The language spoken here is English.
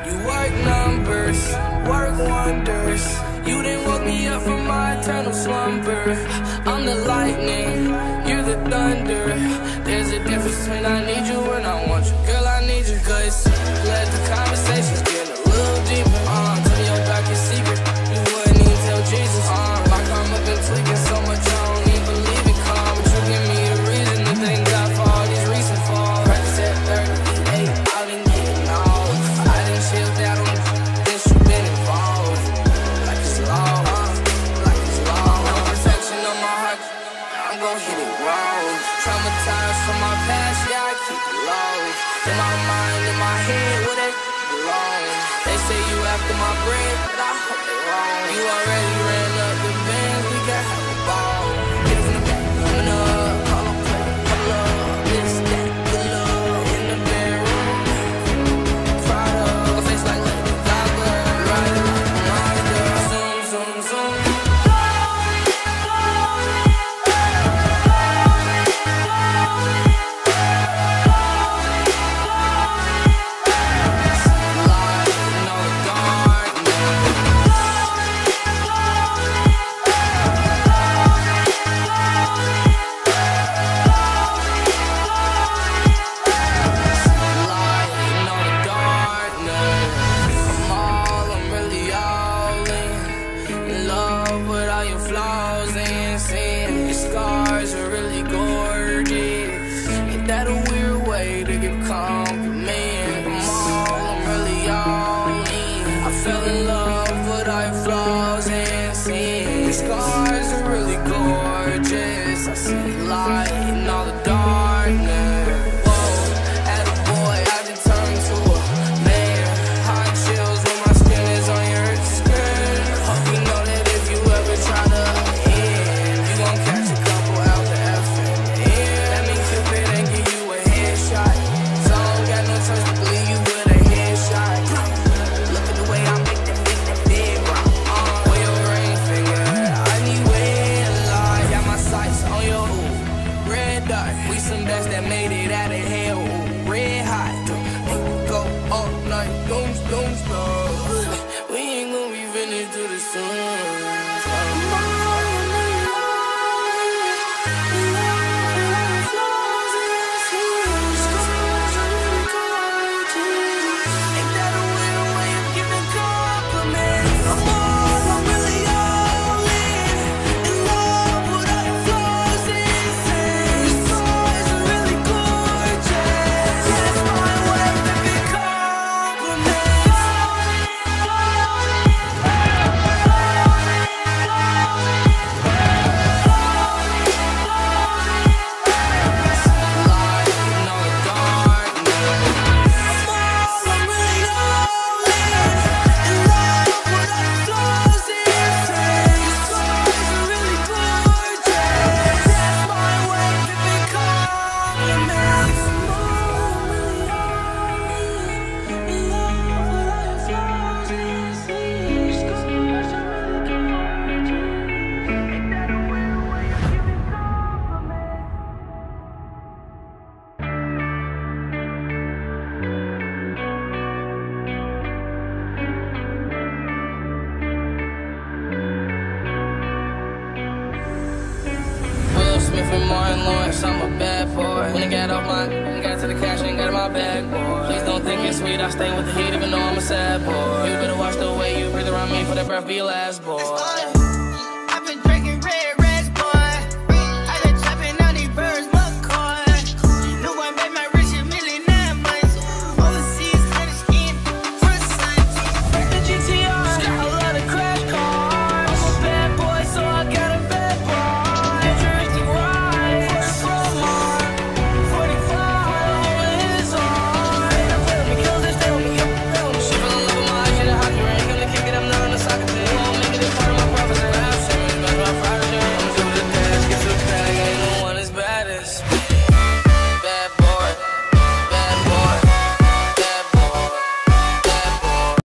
You work numbers, work wonders. You didn't woke me up from my eternal slumber. I'm the lightning, you're the thunder. There's a difference between I need you and I want you. Girl, I need you, cause let the conversations get a little deeper. Tell your darkest secret, you wouldn't even tell Jesus. Like I'm up and tweaking so much I don't even believe it. But you give me a reason to thank God for all these recent falls. Practice at 38, I've been getting old. I done chilled out on this, you been involved. Like it's long, like it's long. No protection on my heart, I'm gon' hit it wrong. Traumatized from my past, yeah, I keep it low. In my mind, in my head, where they belong. They say you after my bread, but I hope they wrong. You already ran up the bands, we got have a ball. Get it from the back, coming up, call up, pull up, this, that, good love in the bedroom. Fried up, face like Lady Gaga, ride it like a monster. Zoom, zoom, zoom. I'm a bad boy. When I got to the cash, ain't got in my bag, boy. Please don't think it's sweet, I stay with the heat even though I'm a sad boy. You better watch the way you breathe around me for that breath be your last, boy.